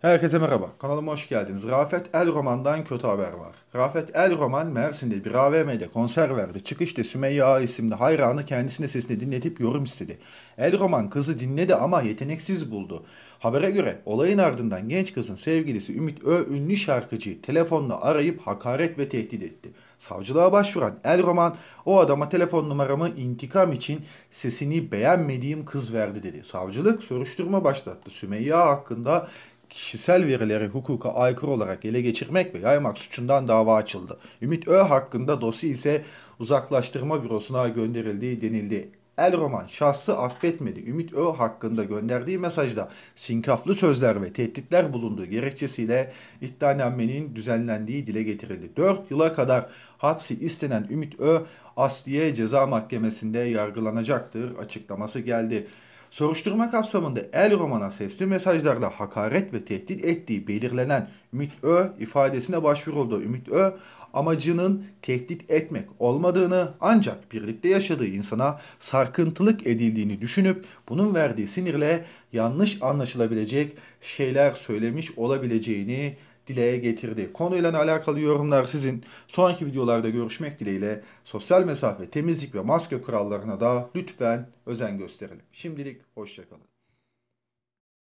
Herkese merhaba, kanalıma hoş geldiniz. Rafet El Roman'dan kötü haber var. Rafet El Roman, Mersin'de bir AVM'de konser verdi. Çıkışta Sümeyye Ağa isimli hayranı kendisine sesini dinletip yorum istedi. El Roman kızı dinledi ama yeteneksiz buldu. Habere göre olayın ardından genç kızın sevgilisi Ümit Ö ünlü şarkıcıyı telefonla arayıp hakaret ve tehdit etti. Savcılığa başvuran El Roman, o adama telefon numaramı intikam için sesini beğenmediğim kız verdi dedi. Savcılık soruşturma başlattı. Sümeyye Ağa hakkında kişisel verileri hukuka aykırı olarak ele geçirmek ve yaymak suçundan dava açıldı. Ümit Ö hakkında dosya ise uzaklaştırma bürosuna gönderildiği denildi. El Roman şahsı affetmedi. Ümit Ö hakkında gönderdiği mesajda sinkaflı sözler ve tehditler bulunduğu gerekçesiyle iddianamenin düzenlendiği dile getirildi. 4 yıla kadar hapsi istenen Ümit Ö, Asliye Ceza Mahkemesi'nde yargılanacaktır açıklaması geldi. Soruşturma kapsamında El Roman'a sesli mesajlarla hakaret ve tehdit ettiği belirlenen Ümit Ö ifadesine başvuruldu. Ümit Ö amacının tehdit etmek olmadığını, ancak birlikte yaşadığı insana sarkıntılık edildiğini düşünüp bunun verdiği sinirle yanlış anlaşılabilecek şeyler söylemiş olabileceğini dile getirdi. Konuyla alakalı yorumlar sizin. Sonraki videolarda görüşmek dileğiyle, sosyal mesafe, temizlik ve maske kurallarına da lütfen özen gösterelim. Şimdilik hoşça kalın.